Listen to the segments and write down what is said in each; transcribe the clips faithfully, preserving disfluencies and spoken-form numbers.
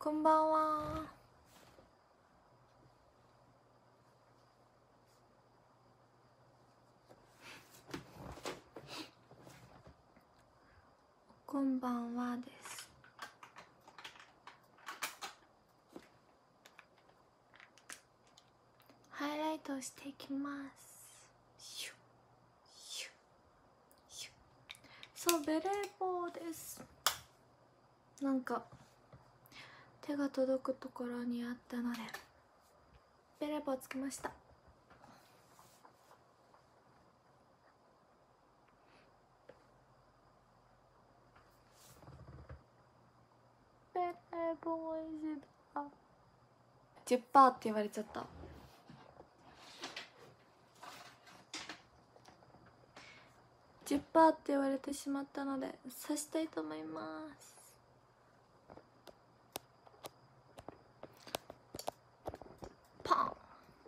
こんばんは。こんばんはです。ハイライトをしていきます。シュッシュッシュッ。そう、ベレー帽です。なんか手が届くところにあったのでベレー帽つけました。ベレー帽おいしいだ。 じゅっパーセント って言われちゃった。じゅっパーセント って言われてしまったので刺したいと思います。パン。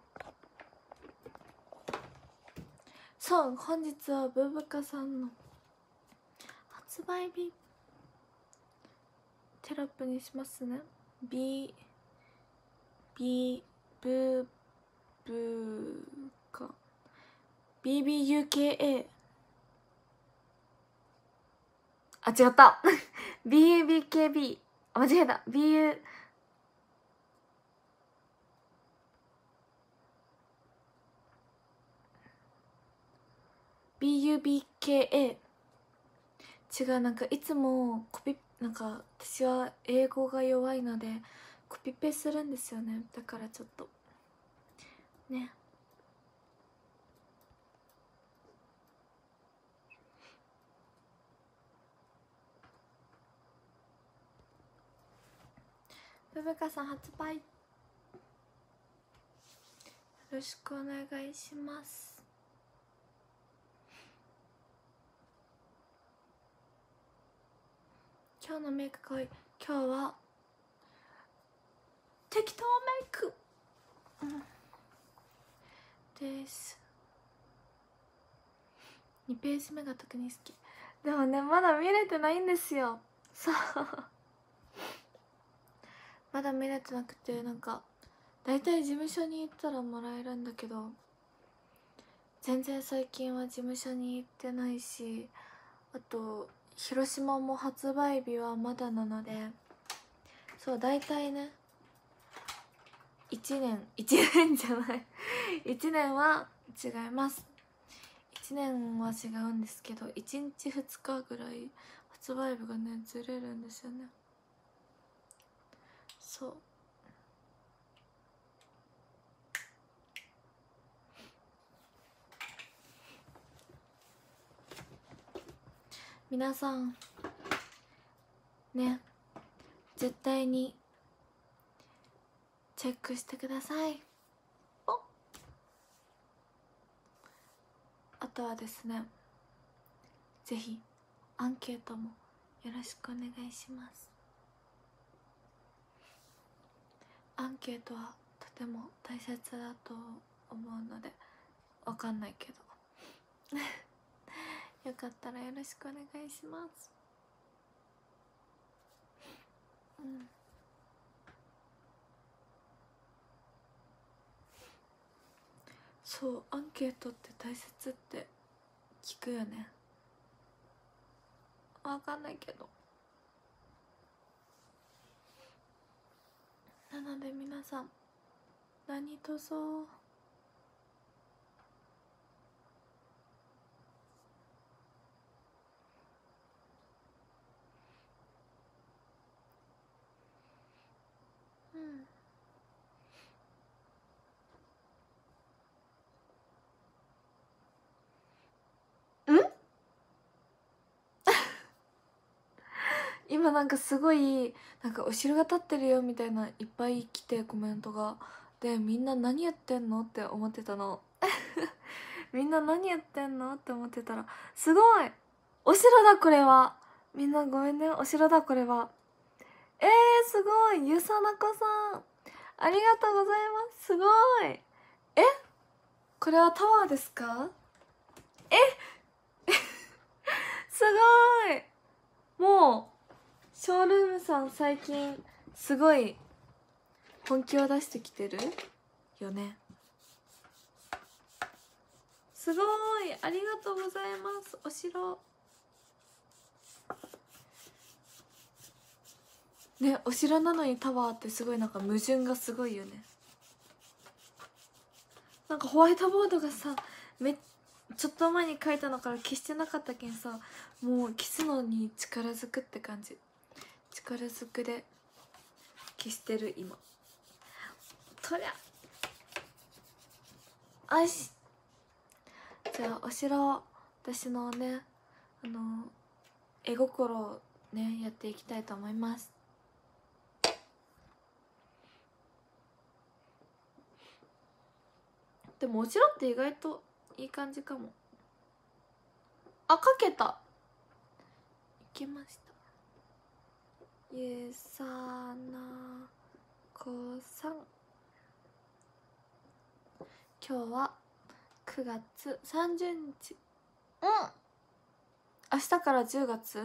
そう、本日はブブカさんの発売日テロップにしますね。 B B ブブカ ビービーユーケーエー あ、違った。 ビーユービーケービー あ、間違えた。 ビーユービーユービーケーエー 違う、なんかいつもコピなんか私は英語が弱いのでコピペするんですよね。だからちょっとね。ブブカさん発売よろしくお願いします。今日のメイクかわいい。今日は適当メイク、うん、です。にページ目が特に好き。でもね、まだ見れてないんですよ。そうまだ見れてなくて、なんかだいたい事務所に行ったらもらえるんだけど、全然最近は事務所に行ってないし、あと広島も発売日はまだなので、そう、だいたいねいちねんいちねんじゃないいちねんは違います。いちねんは違うんですけど、いちにちふつかぐらい発売日がねずれるんですよね。そう、皆さんね、絶対にチェックしてください。おあとはですね、ぜひアンケートもよろしくお願いします。アンケートはとても大切だと思うので、わかんないけどよかったらよろしくお願いします。うん、そう、アンケートって大切って聞くよね。わかんないけど、なので皆さん何とぞうんん今なんかすごいなんか後ろが立ってるよみたいないっぱい来てコメントが、でみんな何言ってんのって思ってたのみんな何言ってんのって思ってたら、すごいお城だこれは。みんなごめんね、お城だこれは。えー、すごい、ゆさなこさんありがとうございます。すごい。え、これはタワーですか？えすごい。もうショールームさん最近すごい本気を出してきてるよね。すごい、ありがとうございます。お城ね、お城なのにタワーってすごいなんか矛盾がすごいよね。なんかホワイトボードがさ、めちょっと前に書いたのから消してなかったけんさ、もう消すのに力ずくって感じ。力ずくで消してる今。とりゃよし、じゃあお城、私のね、あの絵心をねやっていきたいと思います。でもお城って意外といい感じかも。あ、かけた。いきました。ゆさなこさん、今日はくがつさんじゅうにち。うん、明日からじゅうがつ。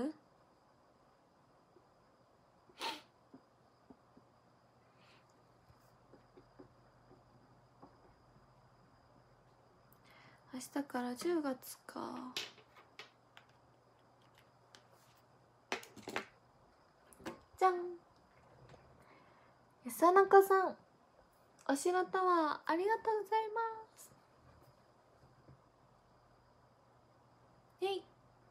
明日からじゅうがつか。じゃん。やさなかさん、お城タワーありがとうございます。えい。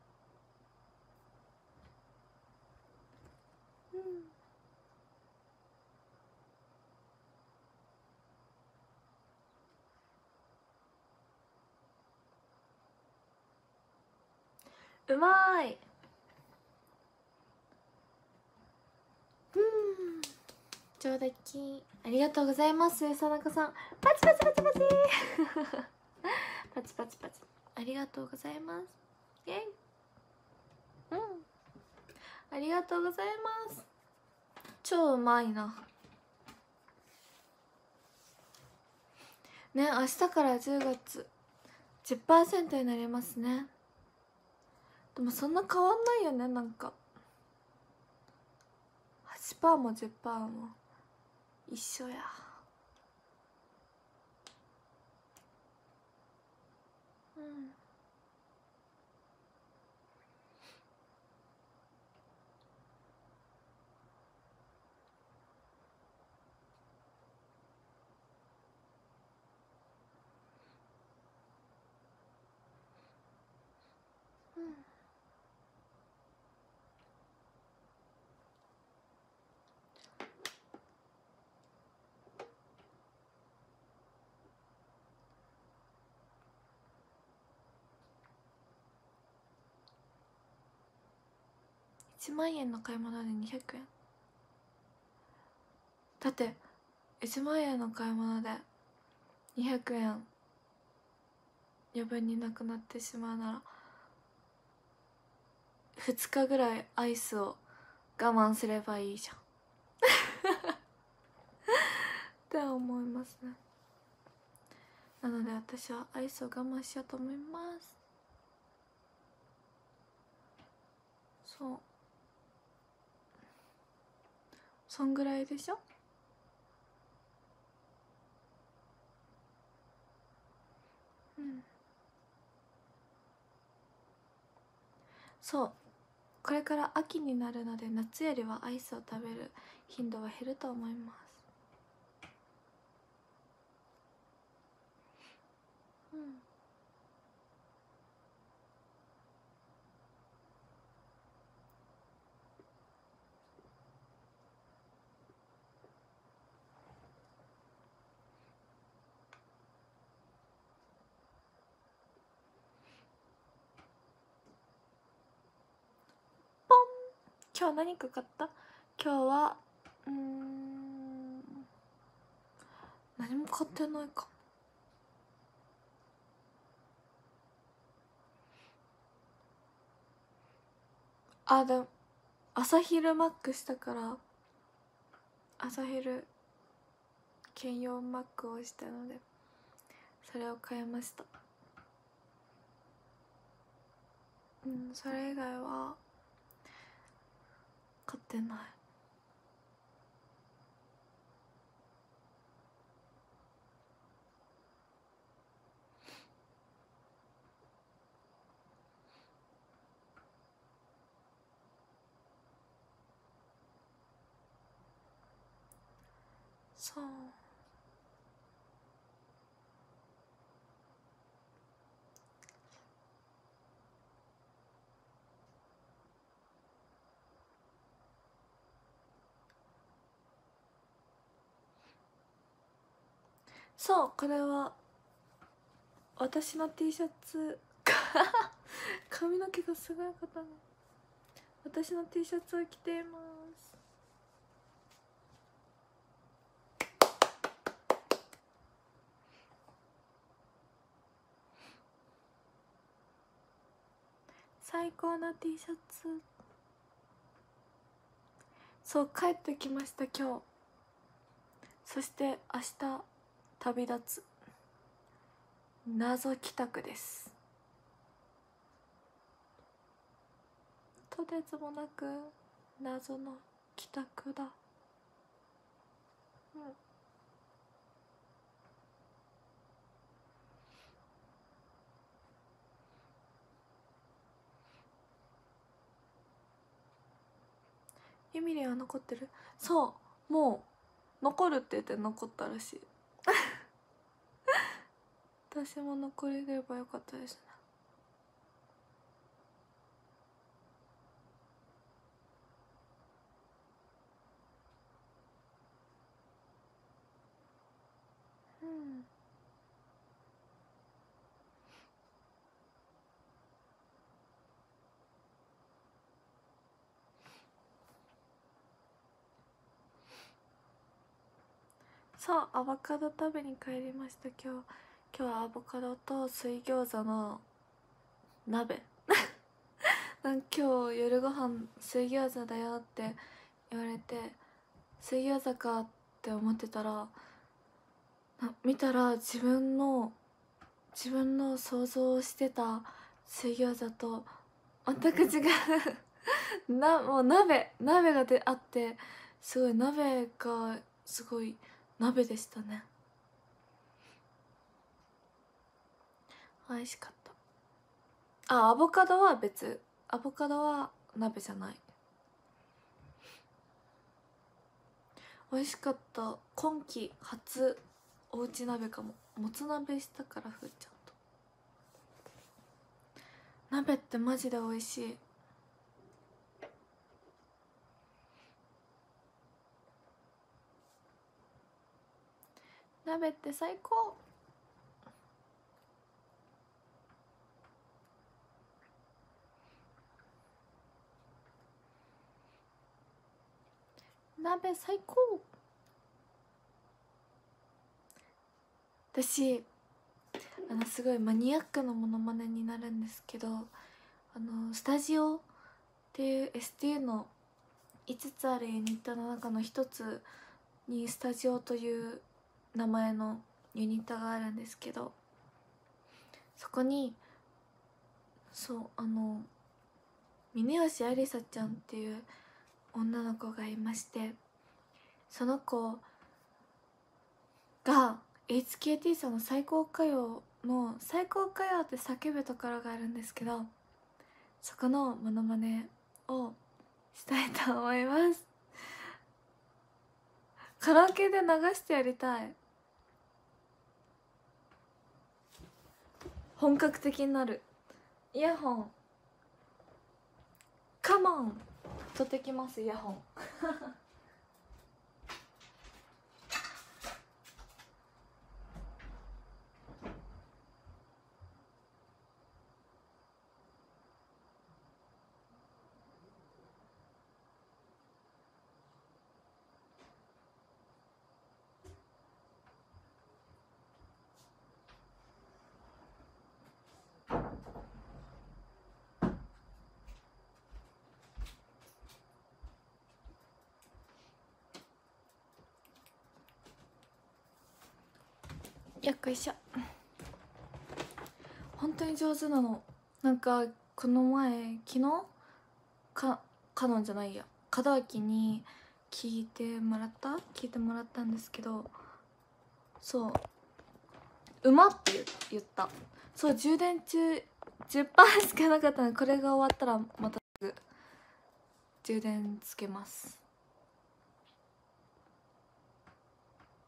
うん、うまーい。うん、ちょうだき。ありがとうございます。さなかさん、パチパチパチパチパチパチパチ、ありがとうございます。イェイ。うん、ありがとうございます。超うまいなね。明日からじゅうがつ じゅっパーセント になりますね。でもそんな変わんないよね。なんか はちパーセント も じゅっパーセント も一緒や。うん、うん、いちまんえんの買い物でにひゃくえんだって。いちまんえんの買い物でにひゃくえん余分になくなってしまうならふつかぐらいアイスを我慢すればいいじゃんって思いますね。なので私はアイスを我慢しようと思います。そう、そんぐらいでしょ。うん、そう、これから秋になるので夏よりはアイスを食べる頻度は減ると思います。うん、ポン。今日何か買った？今日はうーん何も買ってないか。あ、でも朝昼マックしたから朝昼兼用マックをしたのでそれを買いました。うん、それ以外は買ってない。 そう、そう、これは私の T シャツ髪の毛がすごいことね。私の T シャツを着ています。最高な T シャツ。そう、帰ってきました今日。そして明日旅立つ謎帰宅です。とてつもなく謎の帰宅だ。うん、エミリーは残ってる。そう、もう残るって言って残ったらしい私も残れればよかったですね。うん、そう、アボカド食べに帰りました。今日今日はアボカドと水餃子の鍋なんか今日夜ご飯水餃子だよって言われて、水餃子かって思ってたら、見たら自分の自分の想像してた水餃子と全く違うな、もう鍋鍋がであって、すごい鍋がすごい鍋でしたね。美味しかった。あ、アボカドは別。アボカドは鍋じゃない。美味しかった。今季初おうち鍋かも。もつ鍋したから、ふーちゃんと。鍋ってマジで美味しい。鍋って最高。鍋最高。私あのすごいマニアックなモノマネになるんですけど、あのスタジオっていう エスティー のいつつあるユニットの中のひとつにスタジオという名前のユニットがあるんですけど、そこにそうあの峯吉ありさちゃんっていう女の子がいまして、その子が エイチケーティー さんの最高歌謡の最高歌謡って叫ぶところがあるんですけど、そこのモノマネをしたいと思います。カラオケで流してやりたい。本格的になる。イヤホンカモン取ってきます。イヤホンよっこいしょ。本当に上手なの。なんかこの前昨日かカノンじゃないや門脇に聞いてもらった聞いてもらったんですけど、そううまって言った。そう、充電中 じゅっパーセント しかなかったので、これが終わったらまたすぐ充電つけます。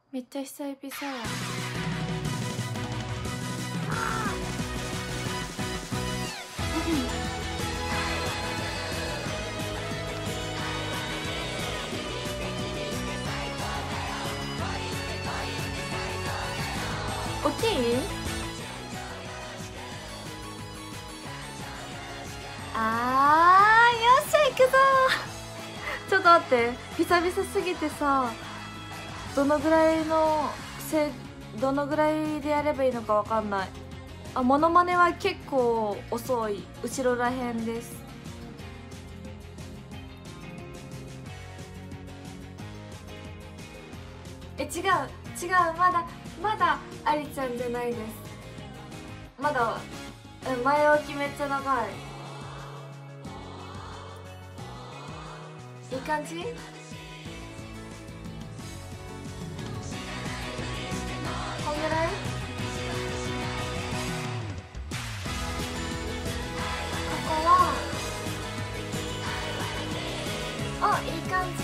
めっちゃ久々や。大きい？あー、よっしゃ行くぞーちょっと待って、久々すぎてさ、どのぐらいのせどのぐらいでやればいいのかわかんない。あ、モノマネは結構遅い、後ろらへんです。え、違う違う、まだまだありちゃんじゃないです。まだ前置きめっちゃ長い。いい感じ？こんぐらい？ここはあ、いい感じ。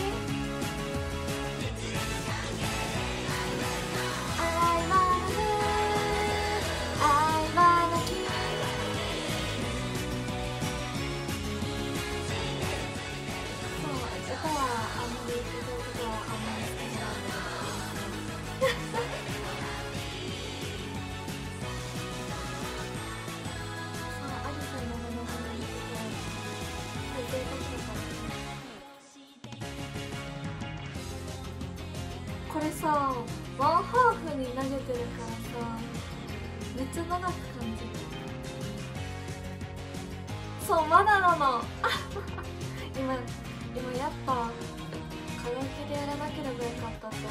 これさ、ワンハーフに投げてるからさ、めっちゃ長く感じる。そう、まだなの今、今やっぱカラオケでやらなければよかったって思って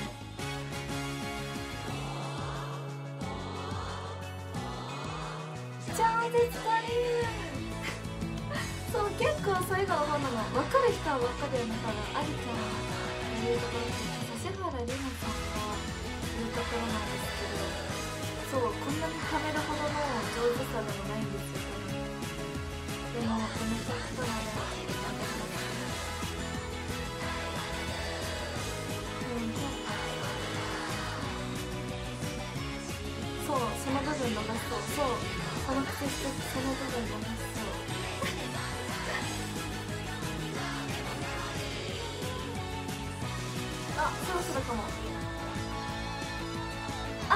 る。超絶足りるそう、結構そういうの思うの。分かる人は分かるよね。だからありちゃんの言うところって指原莉乃さんが言うところなんですけど、そう、こんなにはめるほどの上手さでもないんですよ。でもめちゃくちゃなれそう、その部分逃しそう。そう、その口してその部分逃しそうあ、そろそろかも。あ、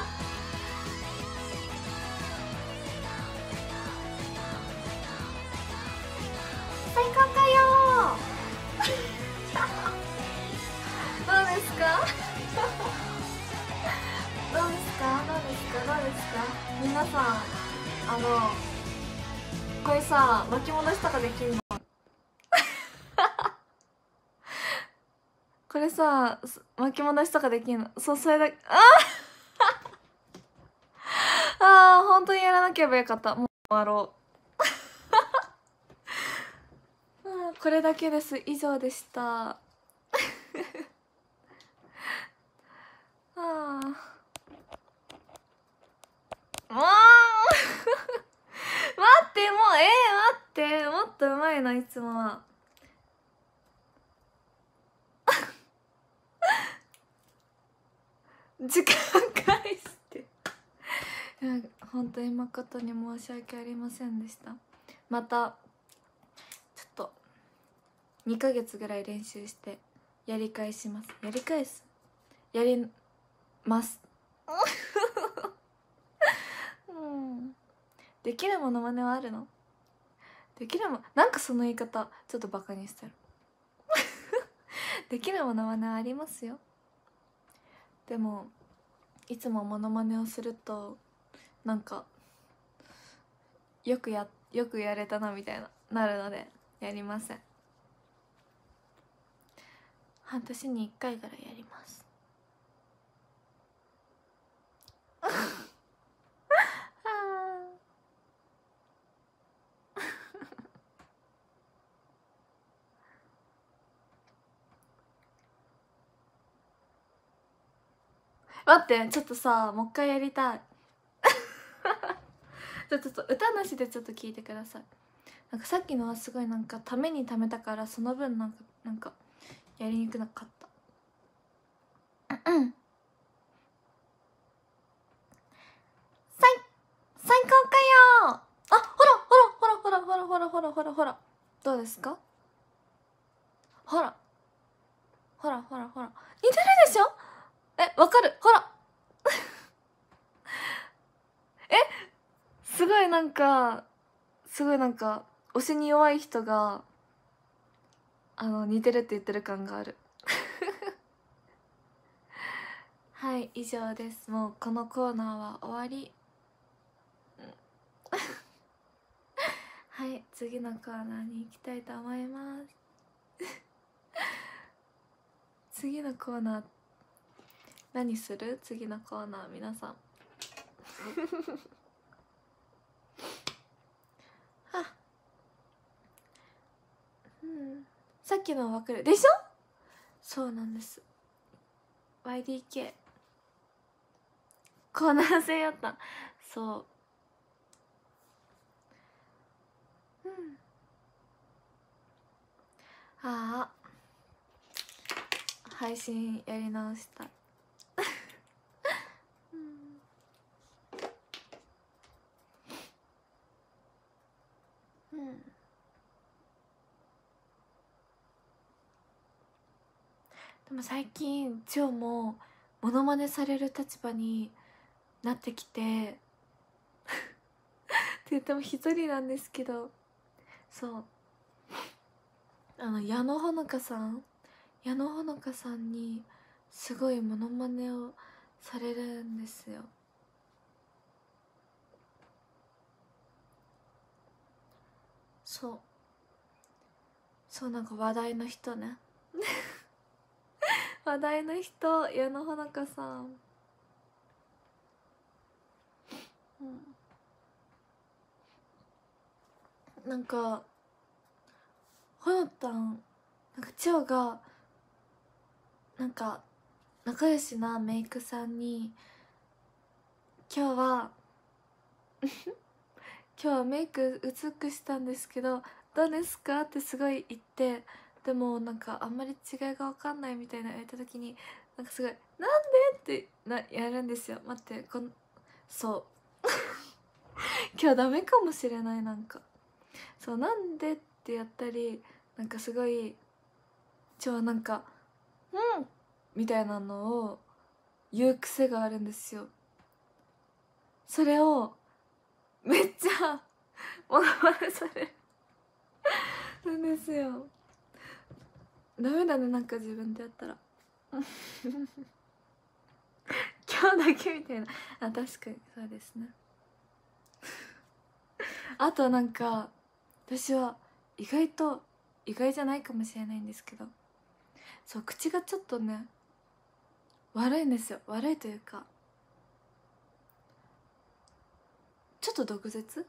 最高かよどうですかどうですかどうですかどうですか皆さん。あのこれさ、巻き戻しとかできんのこれさ、巻き戻しとかできんの。そう、それだけ。ああー、本当にやらなければよかった。もう終わろうこれだけです。以上でしたああもう待ってもうえー、待ってもっとうまいのいつもは時間返して本当に誠に申し訳ありませんでした。またちょっとにかげつぐらい練習してやり返します。やり返すやりますうんできるモノマネはあるの？できるもなんかその言い方ちょっとバカにしてるできるモノマネはありますよ。でもいつもモノマネをするとなんかよくやよくやれたなみたいななるのでやりません。半年にいっかいぐらいやります待ってちょっとさもう一回やりたいちょっと歌なしでちょっと聞いてください。なんかさっきのはすごいなんかためにためたからその分なんかなんかやりにくなかったうんらほらほらほらほら、どうですか？ほらほらほらほら、似てるでしょ？え、わかる？ほらえ、すごいなんかすごいなんか推しに弱い人があの似てるって言ってる感があるはい、以上です。もうこのコーナーは終わりはい、次のコーナーに行きたいと思います次のコーナー何する？次のコーナー皆さんはうん、さっきの分かるでしょ？そうなんです。 ワイディーケー コーナー制やった。そう、うん、ああ配信やり直したうん、うん、でも最近ジョーもモノマネされる立場になってきてって言っても一人なんですけど、そうあの矢野ほのかさん矢野ほのかさんにすごいモノマネをされるんですよ。そうそう、なんか話題の人ね話題の人、矢野ほのかさん、うん、なんかほのたんなんか千代がなんか仲良しなメイクさんに今日は今日はメイク薄くしたんですけどどうですかってすごい言って、でもなんかあんまり違いが分かんないみたいな言われた時になんかすごい「なんで?」ってなやるんですよ。待って、こんそう今日ダメかもしれない。なんかそうなんでってやったりなんかすごい超なんか「うん」みたいなのを言う癖があるんですよ。それをめっちゃモノマネされるんですよ。ダメだね、なんか自分でやったら今日だけみたいな。あ、確かにそうですねあとなんか私は意外と意外じゃないかもしれないんですけど、そう口がちょっとね悪いんですよ。悪いというかちょっと毒舌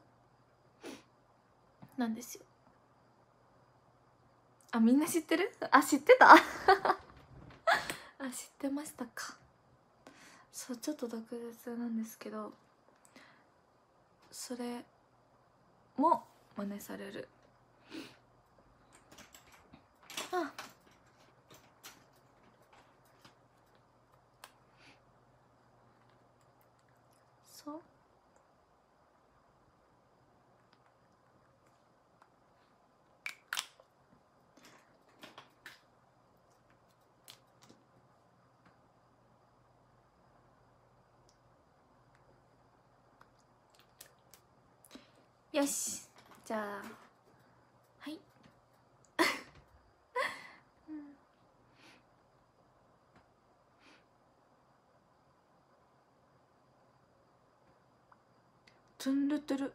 なんですよ。あ、みんな知ってる？あ、知ってたあ、知ってましたか。そう、ちょっと毒舌なんですけどそれも真似される。あ、そうよし、じゃあはいうん、ツンルてる。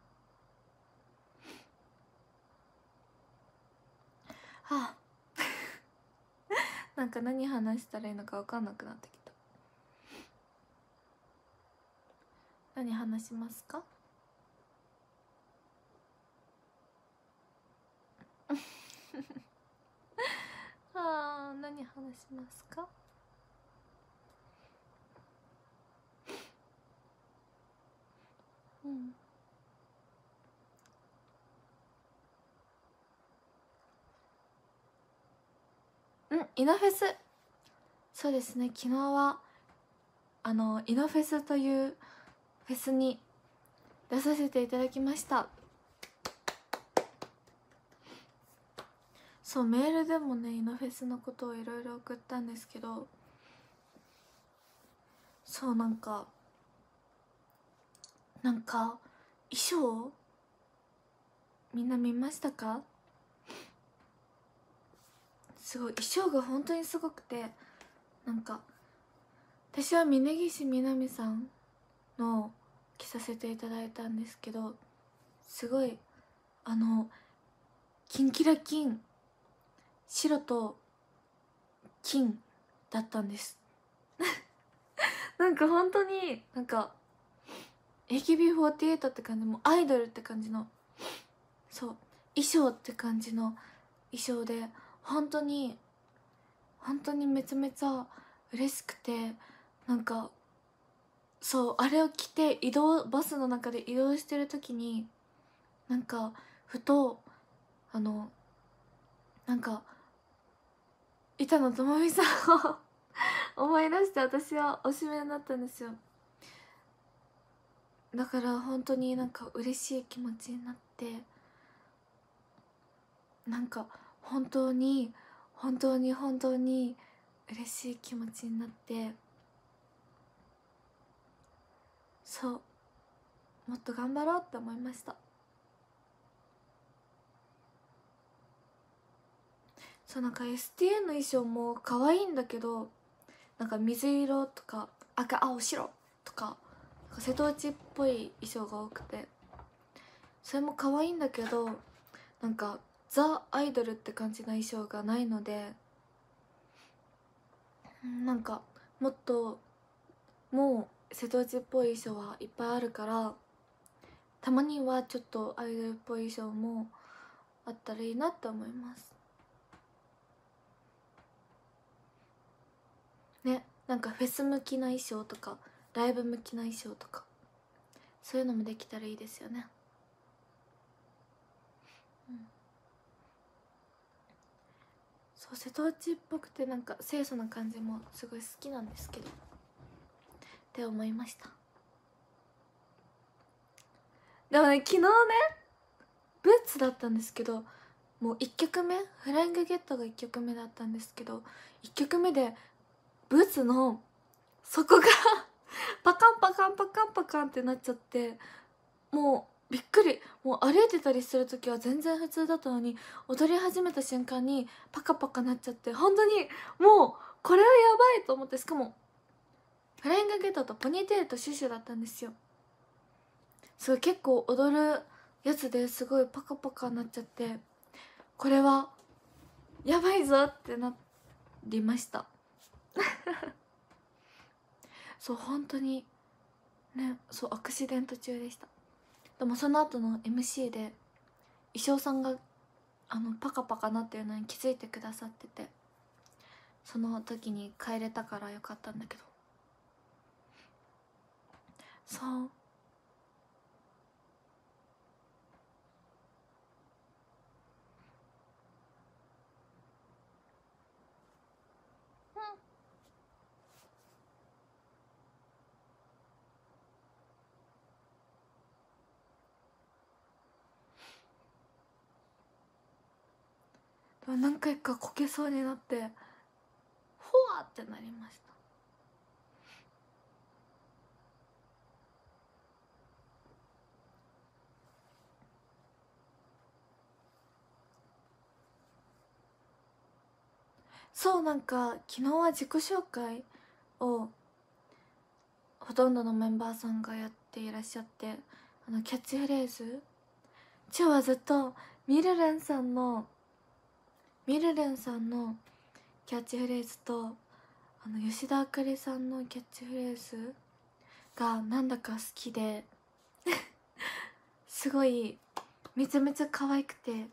はあなんか何話したらいいのか分かんなくなってきた。何話しますか？あー、何話しますか？うんうん、イノフェス、そうですね、昨日はあのイノフェスというフェスに出させていただきました。 そうメールでもねイノフェスのことをいろいろ送ったんですけど、そうなんかなんか衣装みんな見ましたか？すごい衣装が本当にすごくて、なんか私は峯岸みなみさんの着させていただいたんですけど、すごいあのキンキラキン白と金だったんですなんか本当になんか エーケービーフォーティーエイト って感じ、もうアイドルって感じの、そう衣装って感じの衣装で、本当に本当にめちゃめちゃ嬉しくて、なんかそうあれを着て移動バスの中で移動してる時になんかふとあのなんか板野友美さんを思い出して私はおしめになったんですよ。だから本当になんか嬉しい気持ちになって、なんか本当に本当に本当に嬉しい気持ちになって、そうもっと頑張ろうって思いました。そうなんか エスティーエー の衣装も可愛いんだけど、なんか水色とか赤青白とかなんか瀬戸内っぽい衣装が多くて、それも可愛いんだけどなんかザ・アイドルって感じの衣装がないので、なんかもっともう瀬戸内っぽい衣装はいっぱいあるから、たまにはちょっとアイドルっぽい衣装もあったらいいなって思いますね。なんかフェス向きな衣装とかライブ向きな衣装とかそういうのもできたらいいですよね。うん、そう瀬戸内っぽくてなんか清楚な感じもすごい好きなんですけどって思いました。でもね昨日ねブーツだったんですけど、もういっきょくめフライングゲットがいっきょくめだったんですけど、いっきょくめでブーツの底がパカンパカンパカンパカンってなっちゃって、もうびっくり。もう歩いてたりする時は全然普通だったのに踊り始めた瞬間にパカパカなっちゃって、本当にもうこれはやばいと思って、しかもフライングゲットとポニーテールとシュシュだったんですよ。すごい結構踊るやつですごいパカパカなっちゃって、これはやばいぞってなりましたそう本当にね、そうアクシデント中でした。でもその後の エムシー で衣装さんがあのパカパカなっていうのに気づいてくださってて、その時に帰れたからよかったんだけど、そうでも何回かこけそうになってほわってなりました。そうなんか昨日は自己紹介をほとんどのメンバーさんがやっていらっしゃって、あのキャッチフレーズ、今日はずっとミルレンさんのミルレンさんのキャッチフレーズとあの吉田あかりさんのキャッチフレーズがなんだか好きですごいめちゃめちゃ可愛くて、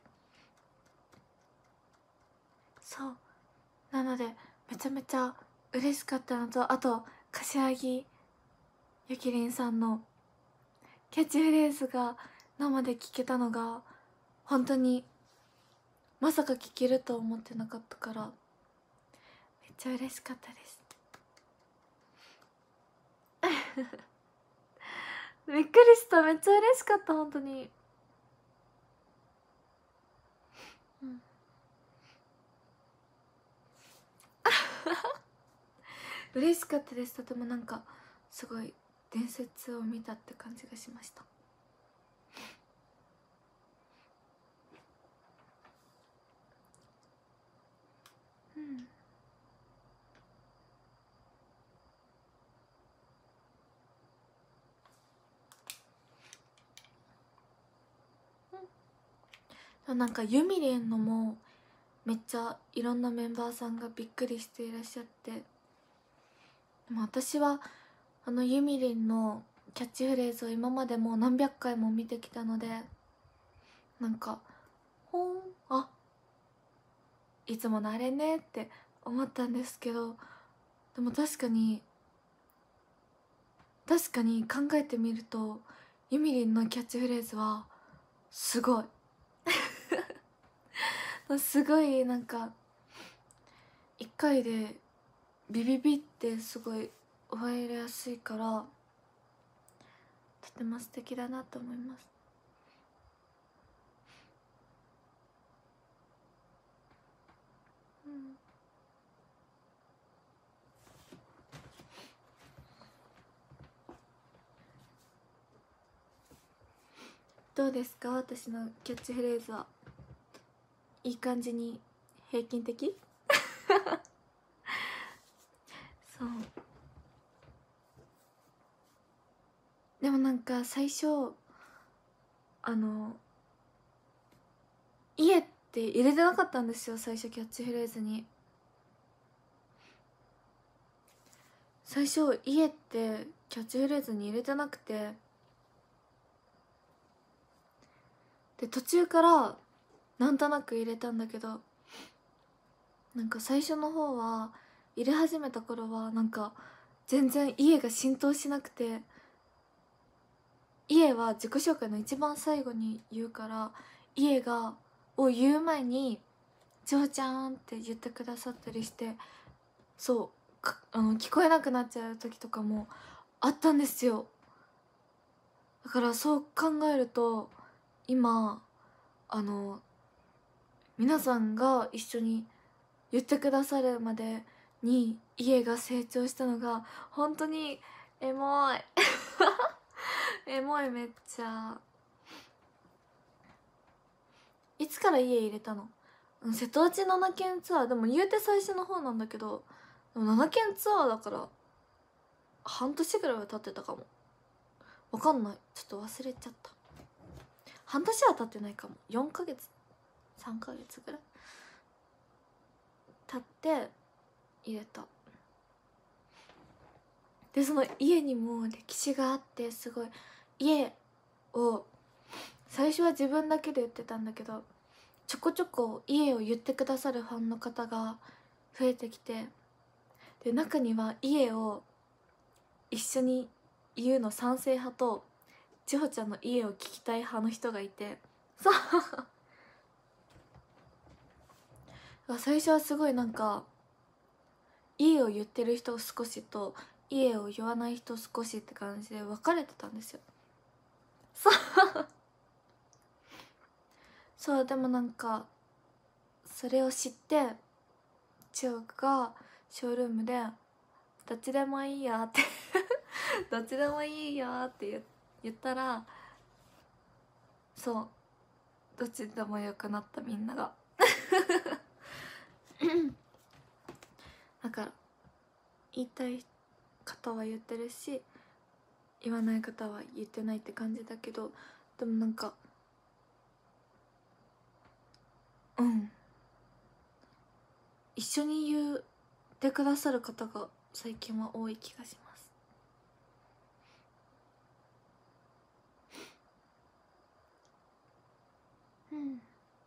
そうなのでめちゃめちゃ嬉しかったのと、あと柏木ゆきりんさんのキャッチフレーズが生で聞けたのが本当にまさか聞けると思ってなかったからめっちゃ嬉しかったですびっくりした、めっちゃ嬉しかった本当に。うん嬉しかったです。とてもなんかすごい伝説を見たって感じがしました。うん、うん、なんかユミリンのもめっちゃいろんなメンバーさんがびっくりしていらっしゃって、でも私はあのユミリンのキャッチフレーズを今までもう何百回も見てきたので、なんかほんあいつものあれねって思ったんですけど、でも確かに確かに考えてみるとユミリンのキャッチフレーズはすごいすごいなんかいっかいでビビビってすごい覚えやすいから、とても素敵だなと思います。うん、どうですか、私のキャッチフレーズは。いい感じに平均的そうでもなんか最初あの家って入れてなかったんですよ、最初キャッチフレーズに。最初家ってキャッチフレーズに入れてなくて、で途中からなんとなく入れたんだけど、なんか最初の方は入れ始めた頃はなんか全然家が浸透しなくて、家は自己紹介の一番最後に言うから、家がを言う前に「ジョーちゃん」って言ってくださったりして、そうかあの聞こえなくなっちゃう時とかもあったんですよ。だからそう考えると今あの皆さんが一緒に言ってくださるまでに家が成長したのが本当にエモいエモい。めっちゃ。いつから家入れたの？瀬戸内ななけんツアーでも言うて最初の方なんだけど、でもななけんツアーだから半年ぐらいは経ってたかも。わかんない、ちょっと忘れちゃった。半年は経ってないかも。よんかげつさんかげつぐらい経って入れた。でその家にも歴史があって、すごい家を最初は自分だけで言ってたんだけど、ちょこちょこ家を言ってくださるファンの方が増えてきて、で中には家を一緒に言うの賛成派と千穂ちゃんの家を聞きたい派の人がいて、そう最初はすごいなんか家を言ってる人少しと家を言わない人少しって感じで分かれてたんですよ。そうそうでもなんかそれを知って千穂がショールームで「どっちでもいいよ」ってどっちでもいいよって言ったら、そうどっちでもよくなった、みんながだから言いたい方は言ってるし言わない方は言ってないって感じだけど、でもなんかうん一緒に言ってくださる方が最近は多い気がします。うん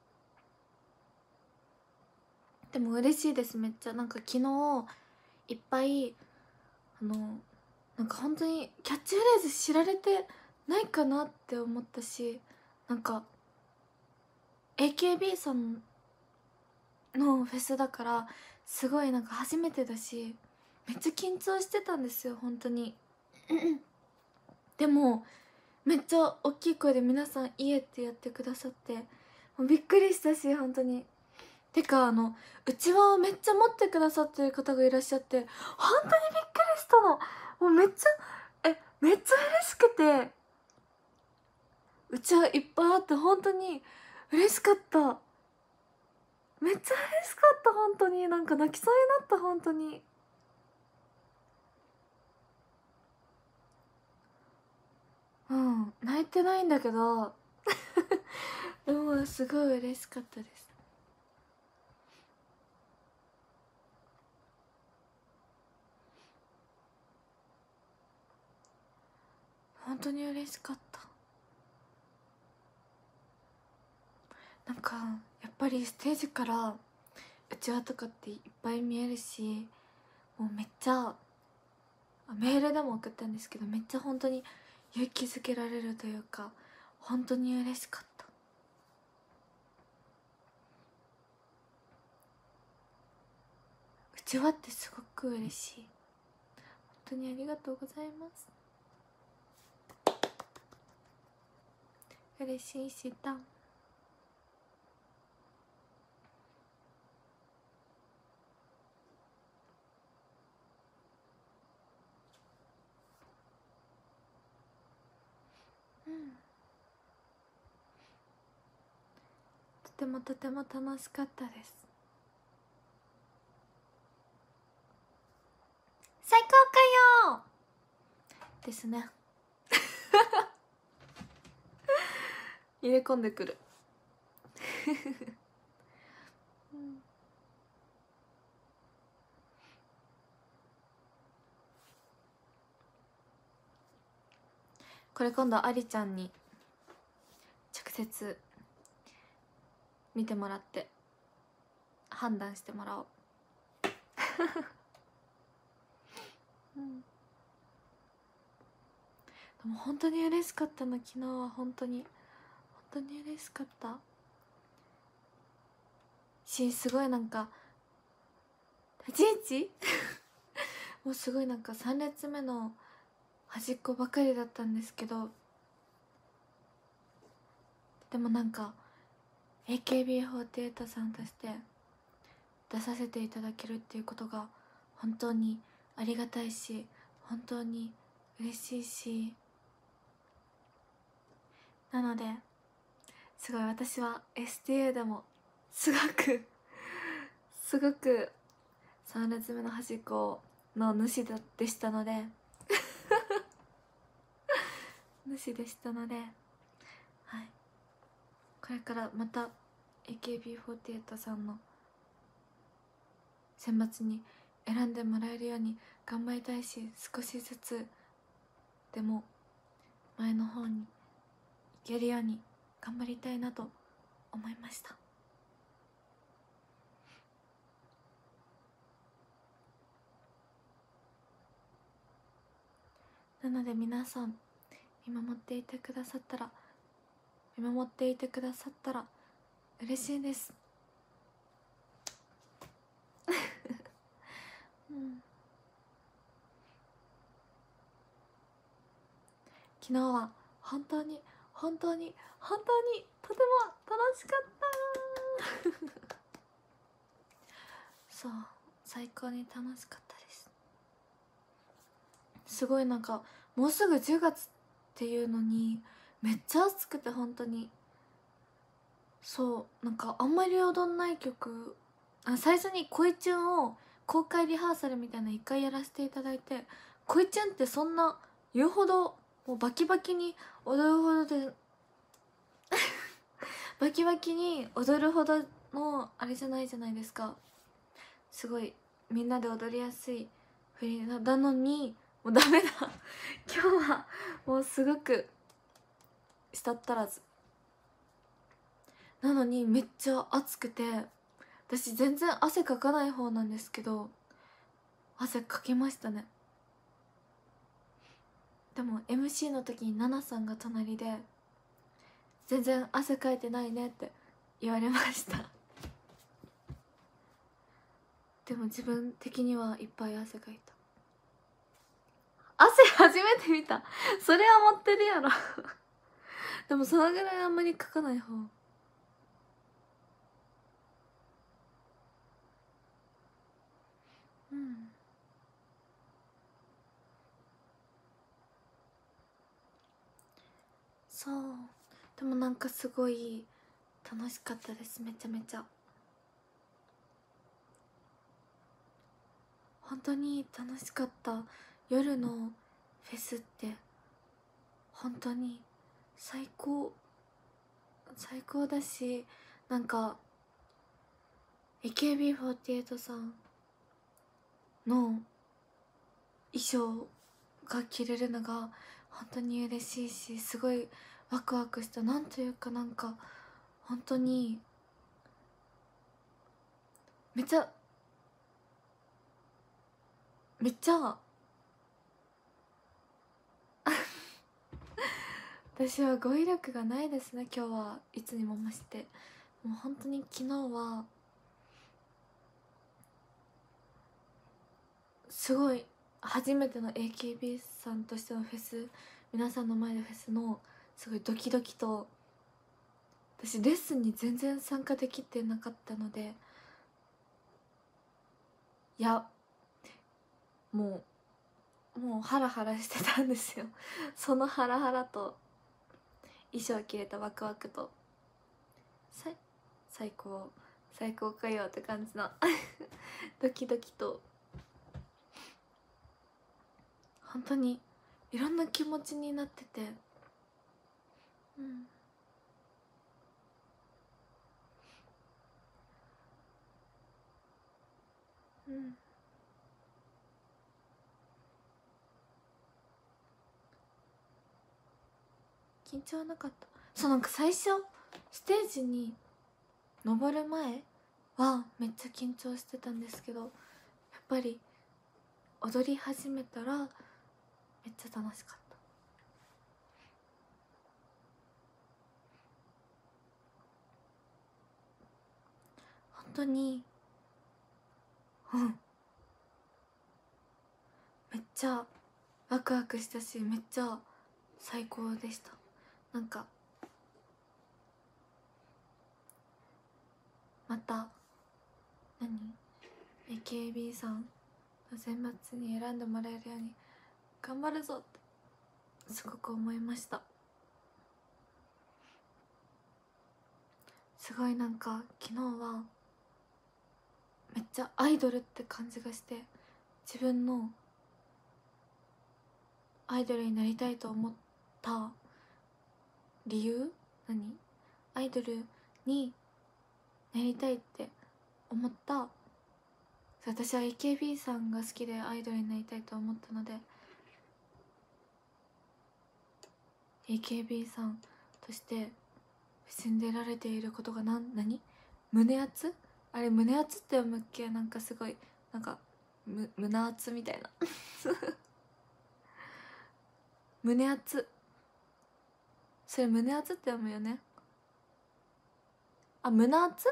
でも嬉しいです、めっちゃ。なんか昨日いっぱいあのなんか本当にキャッチフレーズ知られてないかなって思ったし、なんか エーケービー さんのフェスだからすごいなんか初めてだしめっちゃ緊張してたんですよ本当にでもめっちゃ大きい声で皆さん「家」ってやってくださってもうびっくりしたし本当にてかあのうちわをめっちゃ持ってくださってる方がいらっしゃって、本当にびっくりしたの。もうめっちゃえめっちゃ嬉しくて、うちわいっぱいあって本当に嬉しかった。めっちゃ嬉しかった。本当になんか泣きそうになった。本当にうん泣いてないんだけどでもすごい嬉しかったです。本当に嬉しかった。なんかやっぱりステージからうちわとかっていっぱい見えるし、もうめっちゃメールでも送ったんですけど、めっちゃ本当に勇気づけられるというか、本当に嬉しかった。うちわってすごく嬉しい。本当にありがとうございます。嬉しいした。うん、とてもとても楽しかったです。最高かよですね入れ込んでくるうん、これ今度ありちゃんに直接見てもらって判断してもらおううん、でも本当に嬉しかったの。昨日は本当に本当に嬉しかったし、すごいなんか立ち位置もうすごいなんかさん列目の端っこばかりだったんですけど、でもなんか エーケービーフォーティーエイト さんとして出させていただけるっていうことが本当にありがたいし、本当に嬉しいし、なのですごい私は エスティーユー でもすごくすごくさん列目の端っこの主でしたので主でしたので、はい、これからまた エーケービーフォーティーエイト さんの選抜に選んでもらえるように頑張りたいし、少しずつでも前の方に行けるように頑張りたいなと思いました。なので皆さん見守っていてくださったら見守っていてくださったら嬉しいです、うん、昨日は本当に本当に本当にとても楽しかったそう、最高に楽しかったです。すごいなんかもうすぐじゅうがつっていうのにめっちゃ暑くて、本当にそうなんかあんまり踊んない曲、あ最初に恋チュンを公開リハーサルみたいな一回やらせていただいて、恋チュンってそんな言うほどもうバキバキに踊るほどでバキバキに踊るほどのあれじゃないじゃないですか。すごいみんなで踊りやすい振りなのに、もうダメだ今日はもうすごくしたったらずなのにめっちゃ暑くて、私全然汗かかない方なんですけど汗かきましたね。でも エムシー の時にナナさんが隣で「全然汗かいてないね」って言われましたでも自分的にはいっぱい汗かいた。汗初めて見たそれは持ってるやろでもそのぐらいあんまりかかない方。 そうでもなんかすごい楽しかったです。めちゃめちゃ本当に楽しかった。夜のフェスって本当に最高最高だし、なんか エーケービーフォーティーエイト さんの衣装が着れるのが本当に嬉しいし、すごいワクワクした。なんというかなんか本当にめっちゃめっちゃ私は語彙力がないですね今日はいつにも増して。もう本当に昨日はすごい初めての エーケービー さんとしてのフェス、皆さんの前でフェスのすごいドキドキと、私レッスンに全然参加できてなかったので、いやもうもうハラハラしてたんですよそのハラハラと衣装着れたワクワクとさ最高最高かよって感じのドキドキと本当にいろんな気持ちになってて、うんうん緊張はなかった。そうなんか最初ステージに登る前はめっちゃ緊張してたんですけど、やっぱり踊り始めたらめっちゃ楽しかった。本当にうんめっちゃワクワクしたし、めっちゃ最高でした。なんかまた何 エーケービー さん選抜に選んでもらえるように頑張るぞってすごく思いました。すごいなんか昨日はめっちゃアイドルって感じがして、自分のアイドルになりたいと思った理由、何アイドルになりたいって思った、私は エーケービー さんが好きでアイドルになりたいと思ったので、 エーケービー さんとしてフェスに出られていることが何何胸熱、あれ胸熱って読むっけ、なんかすごいなんかむ胸熱みたいな胸熱、それ胸熱って読むよね。あ、胸熱？ん？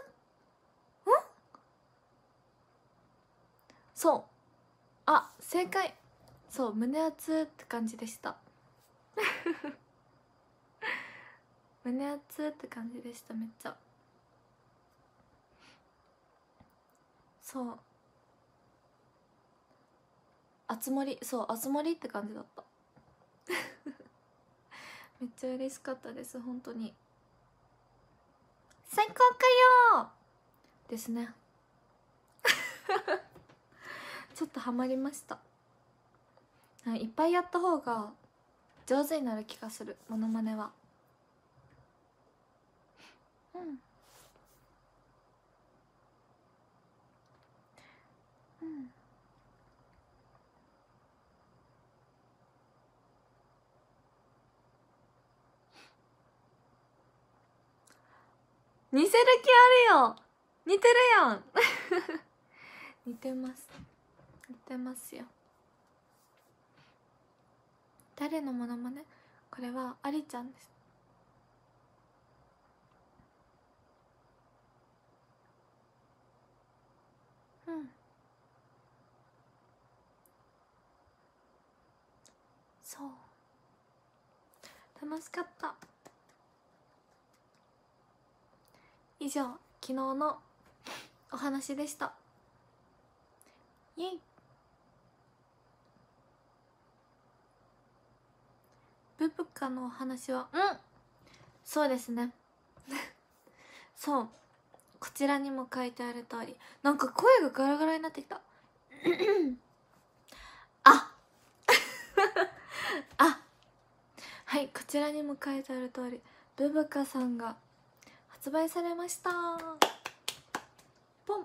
そう、あ、正解。そう胸熱って感じでした胸熱って感じでした。めっちゃそうあつ森、そうあつ森って感じだっためっちゃ嬉しかったです。本当に最高かよですねちょっとハマりました。いっぱいやった方が上手になる気がする、モノマネは。うんうん似せる気あるよ。似てるやん似てます似てますよ。誰のモノマネ？これはありちゃんです。うんそう楽しかった。以上昨日のお話でした。イエイ。ブブカのお話はうんそうですねそう、こちらにも書いてある通り、なんか声がガラガラになってきたああ、はい、こちらにも書いてある通り、ブブカさんが発売されました。ポン、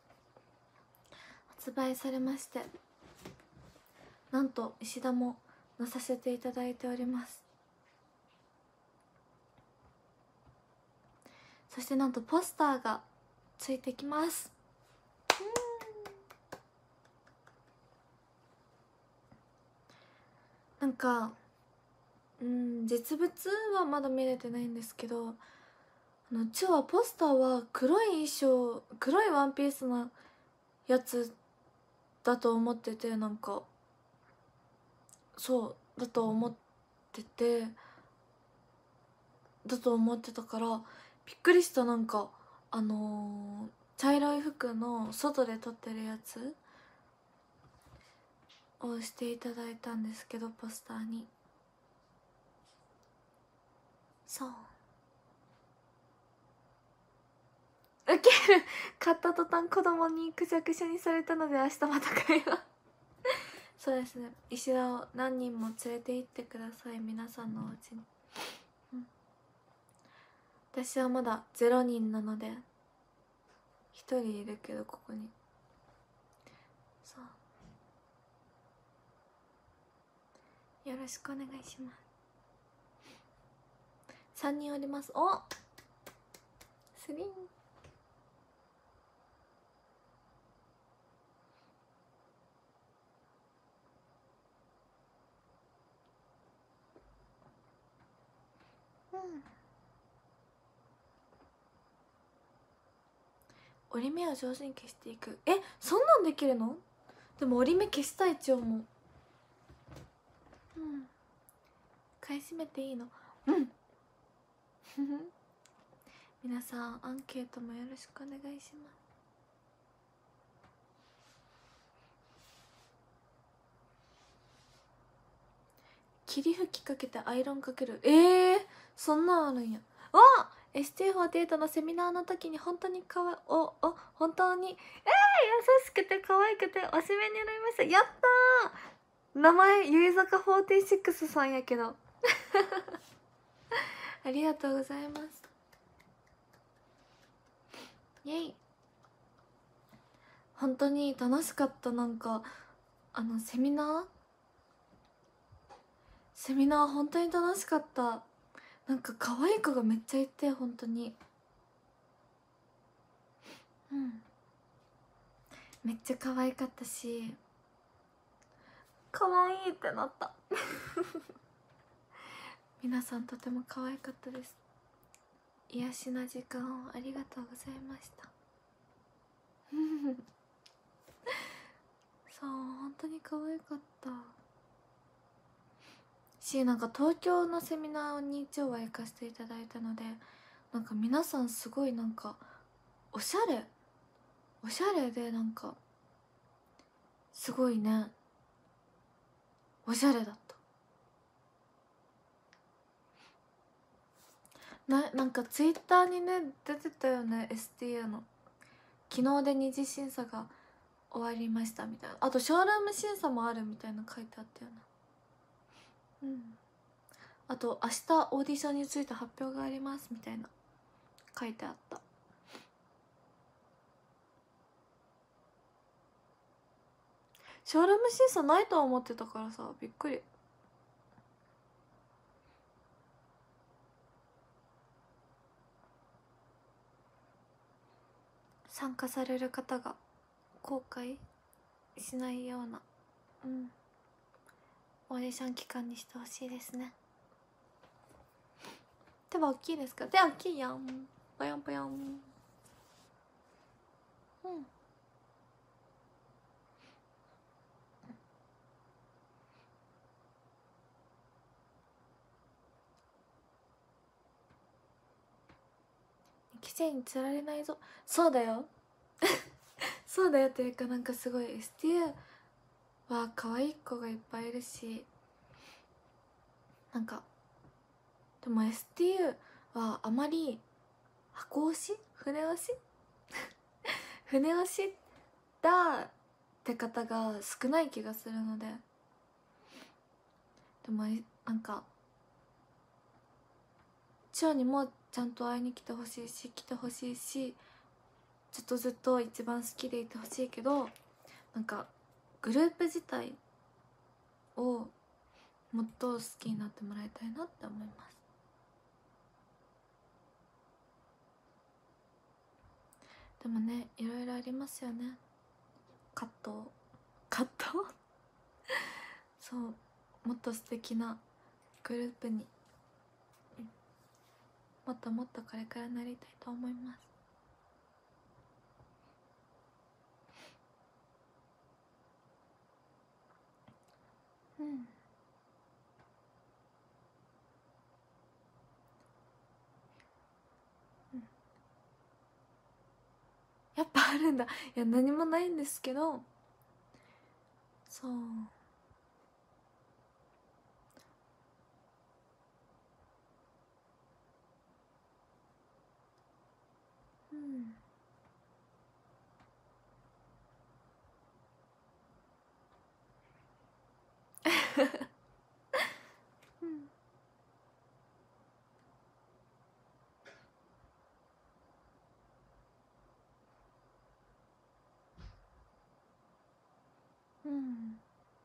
発売されまして、なんと石田も載させていただいております。そしてなんとポスターがついてきます。なんかうん実物はまだ見れてないんですけど、あのうちはポスターは黒い衣装、黒いワンピースのやつだと思ってて、なんかそうだと思っててだと思ってたからびっくりした。なんかあのー、茶色い服の外で撮ってるやつをしていただいたんですけど、ポスターに。そうウケる買った途端子供にくしゃくしゃにされたので明日また買いますそうですね、石田を何人も連れて行ってください、皆さんのお家に、うん、私はまだゼロにんなのでひとりいるけど、ここに。そうよろしくお願いします。さんにんおります。おスリンうん折り目を上手に消していく。え、そんなんできるの？でも折り目消したい、一応もう。うん買い占めていいの？うん皆さんアンケートもよろしくお願いします。霧吹きかけてアイロンかける。えー、そんなんあるんや。あ エスティーフォーティーエイト のセミナーの時に本当にかわおお本当にえー、優しくて可愛くておしめになりました。やったー、名前ゆいざかフォーティーシックスさんやけどありがとうございます。イェイ、本当に楽しかった。なんかあのセミナーセミナー本当に楽しかった。なんか可愛い子がめっちゃいて、本当にうんめっちゃ可愛かったし、可愛いってなった皆さんとても可愛かったです。癒しな時間をありがとうございましたそう本当に可愛かったし、なんか東京のセミナーに一応は行かせていただいたので、なんか皆さんすごいなんかおしゃれおしゃれで、なんかすごいねおしゃれだった。な, なんかツイッターにね出てたよね、 エスティーエー の昨日で二次審査が終わりましたみたいな、あとショールーム審査もあるみたいな書いてあったよな。うんあと明日オーディションについて発表がありますみたいな書いてあった。ショールーム審査ないと思ってたからさ、びっくり。参加される方が後悔しないような、うんオーディション期間にしてほしいですね。手は大きいですか？手大きいやん、ぽよんぽよん。うん規制につられないぞ。そうだよそうだよというか、なんかすごい エスティーエー は可愛い子がいっぱいいるし、なんかでも エスティーエーはあまり箱推し船推し船推しだって方が少ない気がするので、でもなんか千代にもちゃんと会いに来てほしいし来てほしいし、ずっとずっと一番好きでいてほしいけど、なんかグループ自体をもっと好きになってもらいたいなって思います。でもね、いろいろありますよね、葛藤葛藤そう、もっと素敵なグループに、うん、もっともっとこれからなりたいと思います。うん、うん、やっぱあるんだ。いや、何もないんですけど、そう、うんうんうん。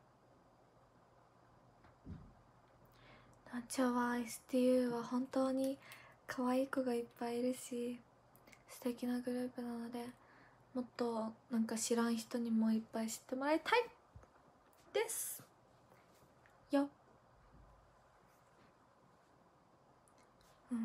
団長は エスティーユー は本当に可愛い子がいっぱいいるし素敵なグループなので、もっとなんか知らん人にもいっぱい知ってもらいたいですよ。うん、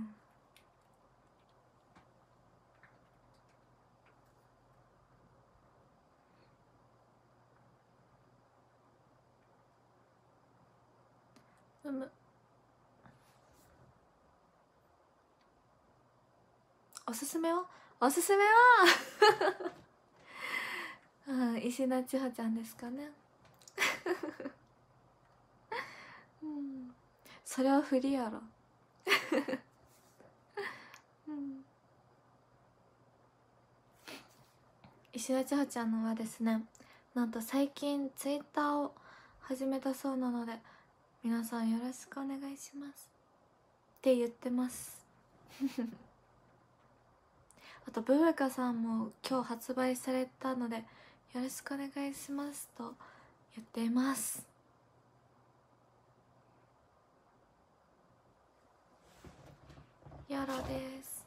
うむ。おすすめはおすすめはうん、石田千穂ちゃんですかねうん、それは振りやろうん、石田千穂ちゃんのはですね、なんと最近ツイッターを始めたそうなので、皆さんよろしくお願いしますって言ってますあとブブカさんも今日発売されたのでよろしくお願いしますと言っています。よろです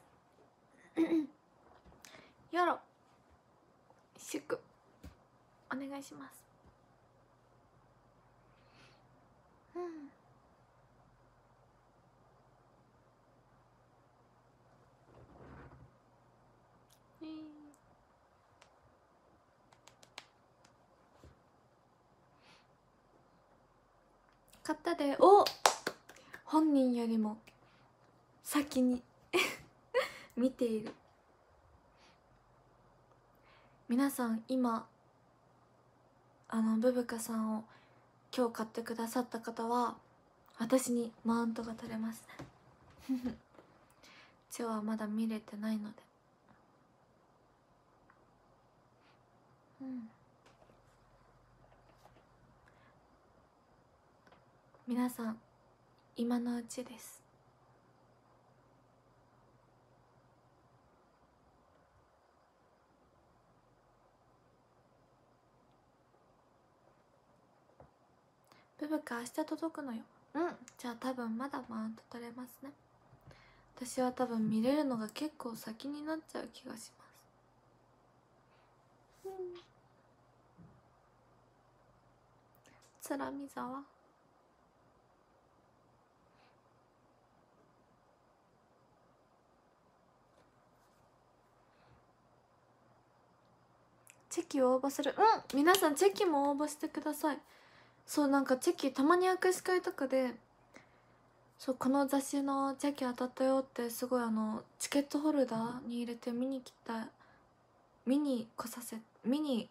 よろ祝お願いします。うん、えー、買ったで。お、本人よりも先に見ている。皆さん今あのブブカさんを今日買ってくださった方は私にマウントが取れますね今日はまだ見れてないので、うん、皆さん今のうちです。ブブカ明日届くのよ。うん、じゃあ多分まだマウント取れますね。私は多分見れるのが結構先になっちゃう気がします。うん、つらみざわチェキを応募する。うん、皆さんチェキも応募してください。そう、なんかチェキたまに握手会とかで、そう、この雑誌のチェキ当たったよってすごいあのチケットホルダーに入れて見に来た見に来させ見に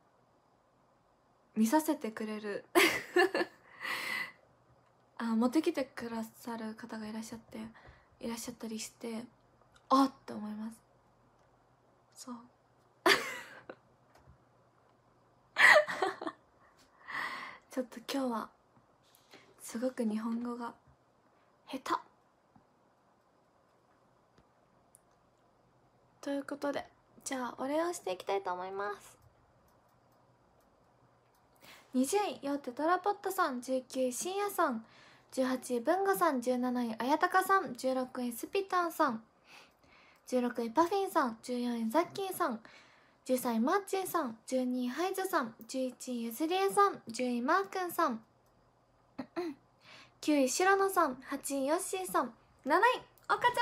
見させてくれるあ、持ってきてくださる方がいらっしゃって、 いらっしゃったりしてあっって思います。そうちょっと今日はすごく日本語が下手ということで、じゃあお礼をしていきたいと思います。にじゅういようテトラポットさん、じゅうきゅうい深夜さん、じゅうはちい文吾さん、じゅうなないあやたかさん、じゅうろくいスピタンさん、じゅうろくいパフィンさん、じゅうよんいザッキーさん、じゅうさんいマッチーさん、じゅうにいハイズさん、じゅういちいゆずりえさん、じゅういマーくんさん、きゅういしろのさん、はちいヨッシーさん、なないおかちゃん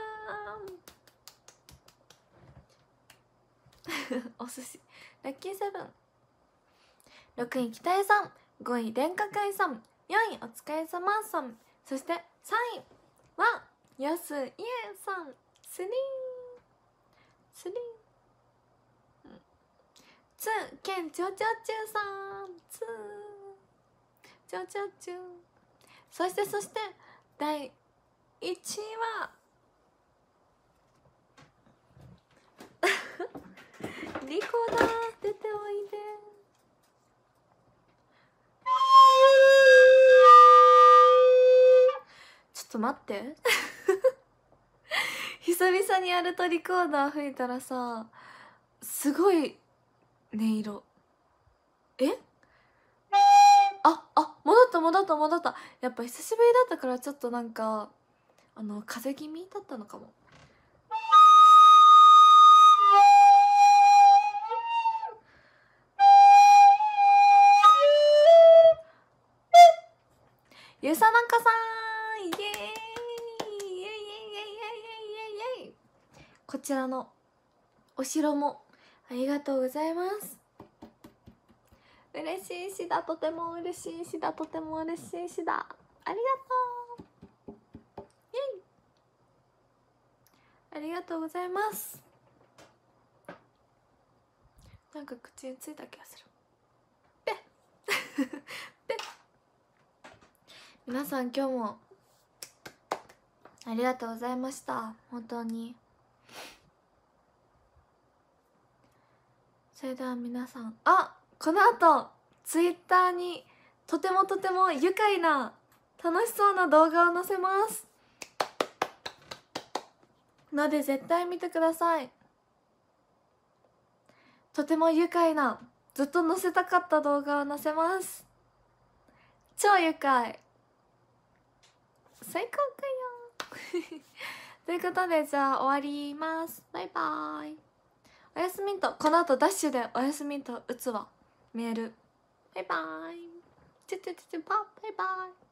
さんお寿司ラッキーセブン、ろくい北江さん、ごい電化会さん、よんいお疲れ様さん、そしてさんいはやすいえさん、スリースリーツーケンチョチョチュさん、ツーチョチョチュ、そしてそしてだいいちいはリコだ、出ておいで。ちょっと待って久々にやるとリコーダー吹いたらさ、すごい音色。えああ戻った戻った戻った。やっぱ久しぶりだったからちょっとなんかあの風邪気味だったのかも。ゆさなかさん、イエーイイエイイエイイエイイエイイエイイエイ。こちらのお城もありがとうございます。嬉しいしだ、とても嬉しいしだ、とても嬉しいしだ。ありがとう。イエイ。ありがとうございます。なんか口についた気がする。ペッペッ。皆さん今日もありがとうございました。本当に。それでは皆さん、あ、この後ツイッターにとてもとても愉快な楽しそうな動画を載せますので絶対見てください。とても愉快な、ずっと載せたかった動画を載せます。超愉快、最高かよということで、じゃあ終わります。バイバーイ。おやすみと、この後ダッシュでおやすみと打つわ、メール。バイバーイ。チュチュチュチュパー、バイバーイ。